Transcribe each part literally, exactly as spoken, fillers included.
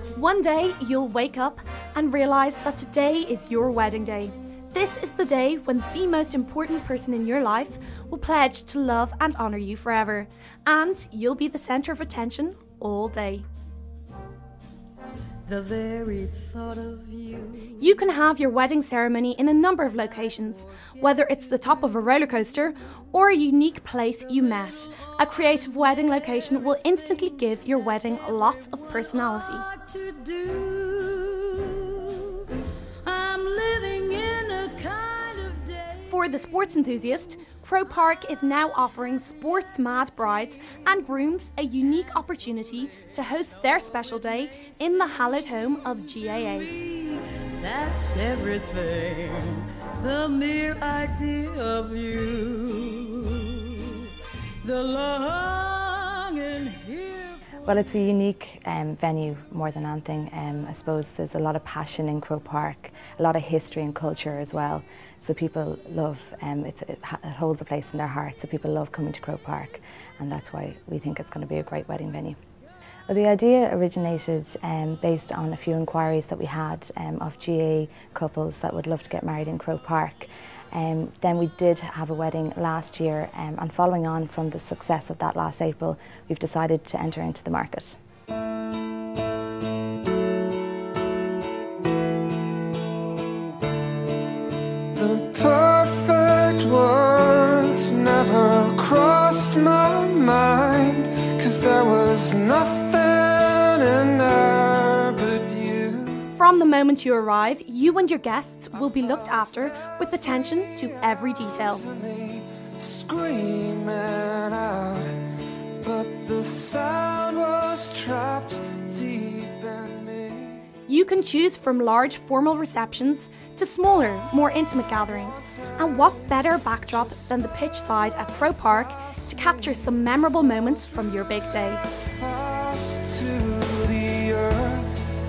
One day you'll wake up and realise that today is your wedding day. This is the day when the most important person in your life will pledge to love and honour you forever, and you'll be the centre of attention all day. The very thought of you. You can have your wedding ceremony in a number of locations, whether it's the top of a roller coaster or a unique place you met. A creative wedding location will instantly give your wedding lots of personality. For the sports enthusiast, Croke Park is now offering sports-mad brides and grooms a unique opportunity to host their special day in the hallowed home of G A A. That's everything, the mere idea of you, the longing here. Well, it's a unique um, venue more than anything. Um, I suppose there's a lot of passion in Croke Park, a lot of history and culture as well. So people love, um, it's, it, it holds a place in their heart, so people love coming to Croke Park, and that's why we think it's going to be a great wedding venue. Well, the idea originated um, based on a few inquiries that we had um, of G A A couples that would love to get married in Croke Park. Um, then we did have a wedding last year, um, and following on from the success of that last April, we've decided to enter into the market. The perfect words never crossed my mind, 'cause there was nothing in there but you. From the moment you arrive, you and your guests will be looked after with attention to every detail. Screaming out, but the sound was trapped deep in me. You can choose from large formal receptions to smaller, more intimate gatherings. And what better backdrop than the pitch side at Croke Park to capture some memorable moments from your big day. To the earth,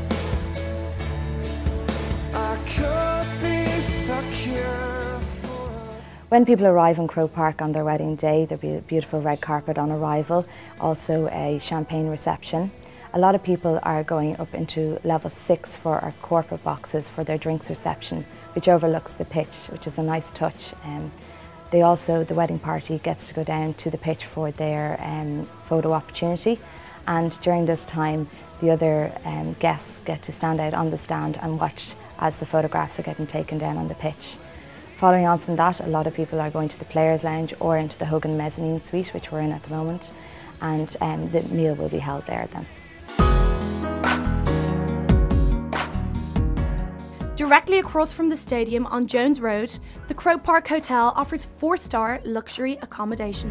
I could be stuck here for... When people arrive in Croke Park on their wedding day, there'll be a beautiful red carpet on arrival, also a champagne reception. A lot of people are going up into level six for our corporate boxes for their drinks reception, which overlooks the pitch, which is a nice touch. Um, they also, the wedding party gets to go down to the pitch for their um, photo opportunity, and during this time the other um, guests get to stand out on the stand and watch as the photographs are getting taken down on the pitch. Following on from that, a lot of people are going to the Players' Lounge or into the Hogan Mezzanine Suite, which we're in at the moment, and um, the meal will be held there then. Directly across from the stadium on Jones Road, the Croke Park Hotel offers four-star luxury accommodation.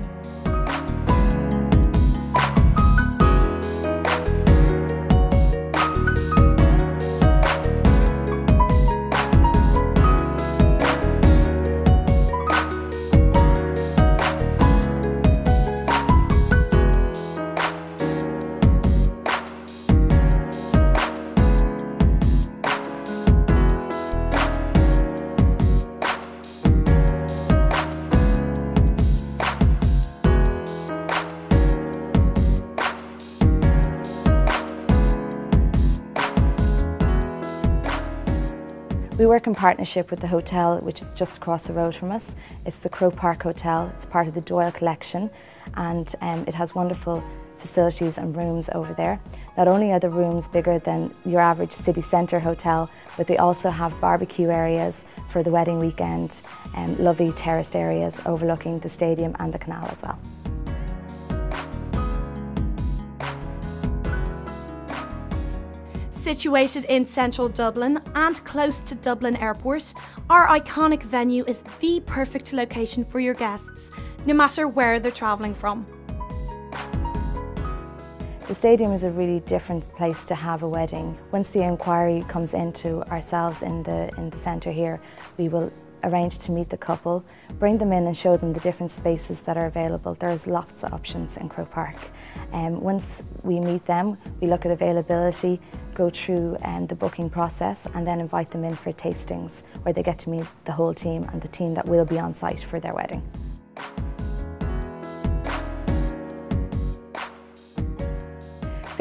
We work in partnership with the hotel, which is just across the road from us. It's the Croke Park Hotel. It's part of the Doyle collection, and um, it has wonderful facilities and rooms over there. Not only are the rooms bigger than your average city centre hotel, but they also have barbecue areas for the wedding weekend and lovely terraced areas overlooking the stadium and the canal as well. Situated in central Dublin and close to Dublin Airport, our iconic venue is the perfect location for your guests, no matter where they're travelling from. The stadium is a really different place to have a wedding. Once the inquiry comes into ourselves in the, in the centre here, we will arrange to meet the couple, bring them in and show them the different spaces that are available. There's lots of options in Croke Park. Um, once we meet them, we look at availability, go through um, the booking process, and then invite them in for tastings where they get to meet the whole team and the team that will be on site for their wedding.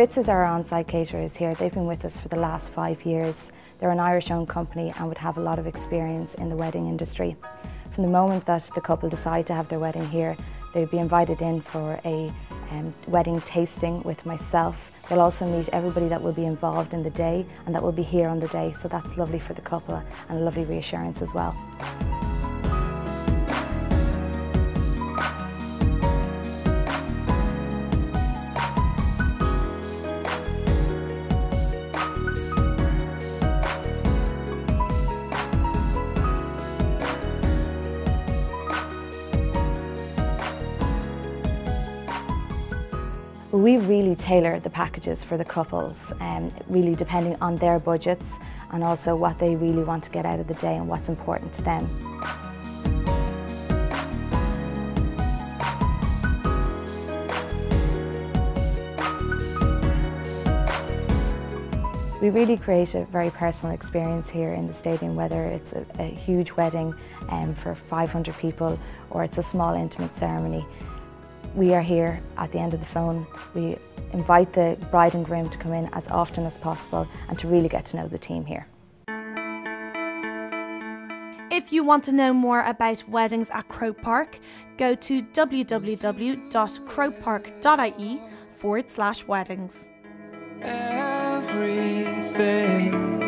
Fitz's are our on-site caterers here. They've been with us for the last five years. They're an Irish-owned company and would have a lot of experience in the wedding industry. From the moment that the couple decide to have their wedding here, they'd be invited in for a um, wedding tasting with myself. They'll also meet everybody that will be involved in the day and that will be here on the day, so that's lovely for the couple and a lovely reassurance as well. We really tailor the packages for the couples, um, really depending on their budgets and also what they really want to get out of the day and what's important to them. We really create a very personal experience here in the stadium, whether it's a, a huge wedding um, for five hundred people or it's a small intimate ceremony. We are here at the end of the phone. We invite the bride and groom to come in as often as possible and to really get to know the team here. If you want to know more about weddings at Croke Park, go to w w w dot croke park dot i e forward slash weddings. Everything